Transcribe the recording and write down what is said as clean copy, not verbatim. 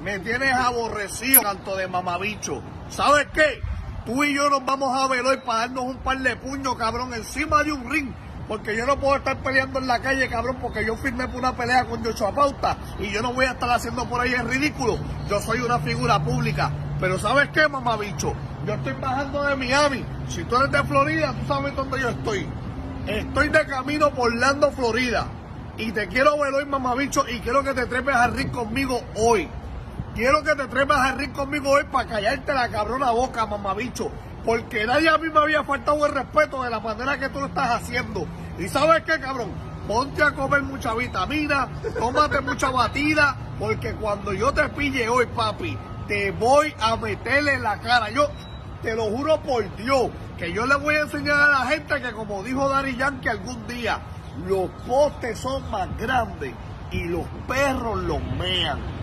Me tienes aborrecido, canto de mamabicho. ¿Sabes qué? Tú y yo nos vamos a ver hoy para darnos un par de puños, cabrón, encima de un ring. Porque yo no puedo estar peleando en la calle, cabrón, porque yo firmé por una pelea con Joshua Pauta y yo no voy a estar haciendo por ahí el ridículo. Yo soy una figura pública. Pero ¿sabes qué, mamabicho? Yo estoy bajando de Miami. Si tú eres de Florida, tú sabes dónde yo estoy. Estoy de camino por Orlando, Florida. Y te quiero ver hoy, mamabicho, y quiero que te trepes al ring conmigo hoy. Quiero que te trepes al ring conmigo hoy para callarte la cabrona boca, mamabicho. Porque nadie a mí me había faltado el respeto de la manera que tú lo estás haciendo. ¿Y sabes qué, cabrón? Ponte a comer mucha vitamina, tómate mucha batida, porque cuando yo te pille hoy, papi, te voy a meterle en la cara. Yo te lo juro por Dios, que yo le voy a enseñar a la gente que, como dijo Daddy Yankee algún día, los postes son más grandes y los perros los mean.